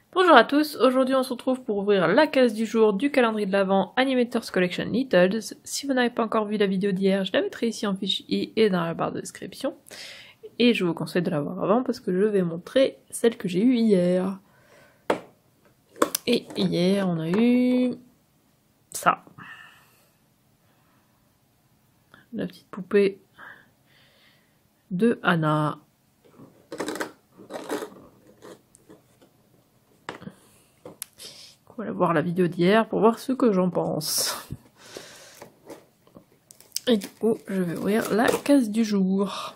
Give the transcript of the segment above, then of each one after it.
Bonjour à tous, aujourd'hui on se retrouve pour ouvrir la case du jour du calendrier de l'Avent Animators Collection Littles. Si vous n'avez pas encore vu la vidéo d'hier, je la mettrai ici en fiche i et dans la barre de description. Et je vous conseille de la voir avant parce que je vais montrer celle que j'ai eue hier. Et hier on a eu ça. La petite poupée de Anna. On va voir la vidéo d'hier pour voir ce que j'en pense. Et du coup, je vais ouvrir la case du jour.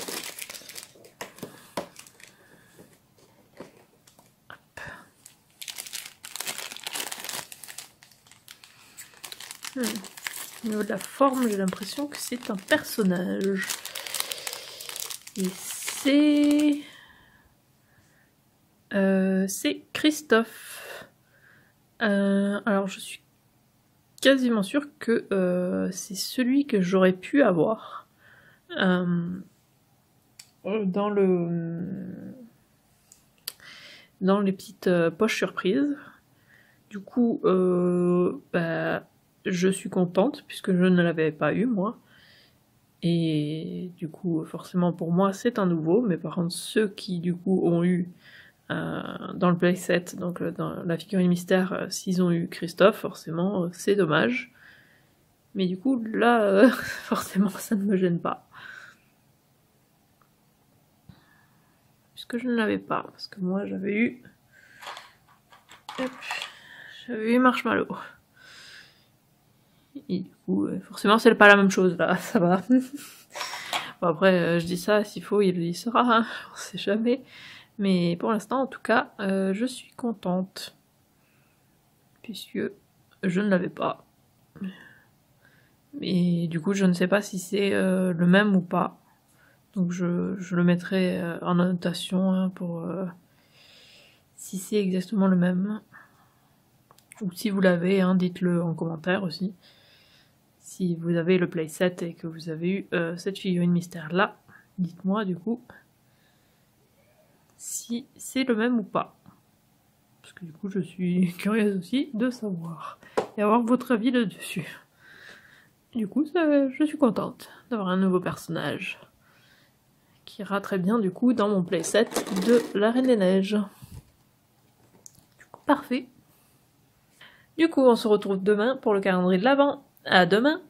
Au niveau de la forme, j'ai l'impression que c'est un personnage. Et c'est Christophe. Alors je suis quasiment sûre que c'est celui que j'aurais pu avoir dans les petites poches surprises. Du coup, je suis contente puisque je ne l'avais pas eu moi. Et du coup, forcément pour moi c'est un nouveau, mais par contre ceux qui du coup ont eu dans le playset, donc dans la figurine mystère, s'ils ont eu Christophe, forcément c'est dommage. Mais du coup là, forcément ça ne me gêne pas. Puisque je ne l'avais pas, parce que moi j'avais eu... J'avais eu Marshmallow. Et du coup, forcément c'est pas la même chose là, ça va. Bon après, je dis ça, s'il faut il y sera, hein, on sait jamais. Mais pour l'instant, en tout cas, je suis contente. Puisque je ne l'avais pas. Mais du coup, je ne sais pas si c'est le même ou pas. Donc je le mettrai en annotation hein, pour si c'est exactement le même. Ou si vous l'avez, hein, dites-le en commentaire aussi. Si vous avez le playset et que vous avez eu cette figurine mystère là, dites-moi du coup si c'est le même ou pas. Parce que du coup je suis curieuse aussi de savoir et avoir votre avis là-dessus. Du coup je suis contente d'avoir un nouveau personnage qui ira très bien du coup dans mon playset de la Reine des Neiges. Du coup parfait. Du coup on se retrouve demain pour le calendrier de l'Avent. À demain!